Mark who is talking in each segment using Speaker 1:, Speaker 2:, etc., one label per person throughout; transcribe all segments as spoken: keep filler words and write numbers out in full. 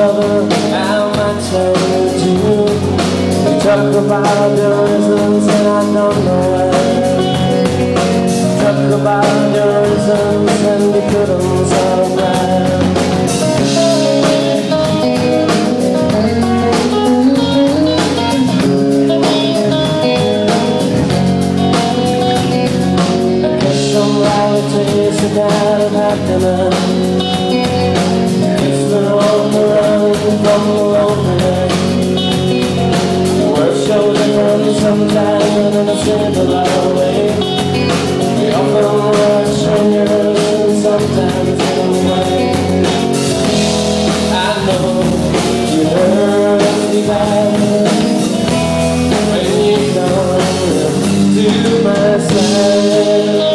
Speaker 1: other, how much I need you. We talk about your reasons and I don't know why. Talk about your reasons and you couldn't solve mine. I guess some realities are kind of happening. It's the road around from the lonely. The world shows up sometimes in a simple way. We often were strangers and sometimes in a way. I know you hurt me bad when you come to my side.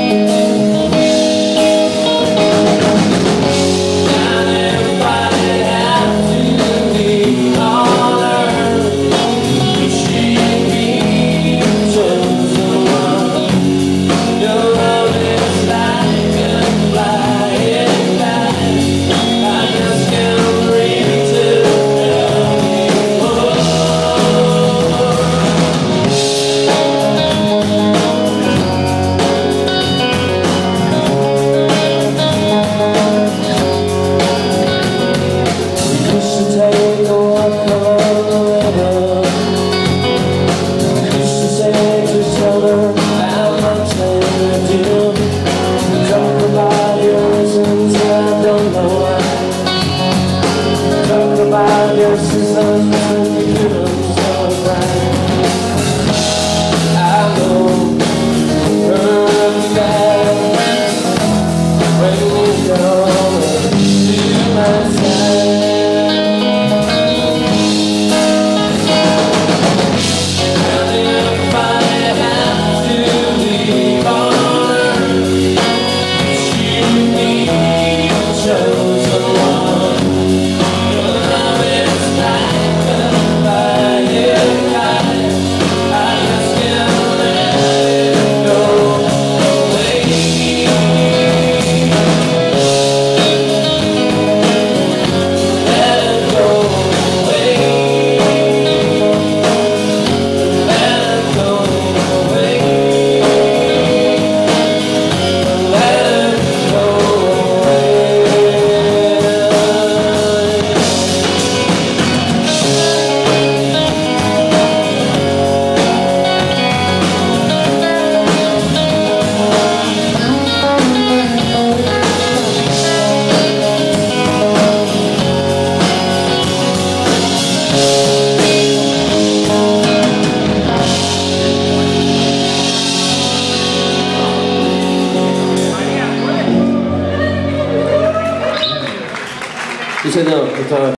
Speaker 1: About your seasons and you couldn't stop right. I know you hurt me bad when you come to my side. And if I have to leave on earth, choose me, chosen one. Sí, señor.